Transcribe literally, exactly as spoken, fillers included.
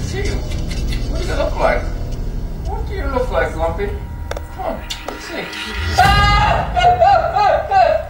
see you. What do you look like? What do you look like, Lumpy? Come on, let's see.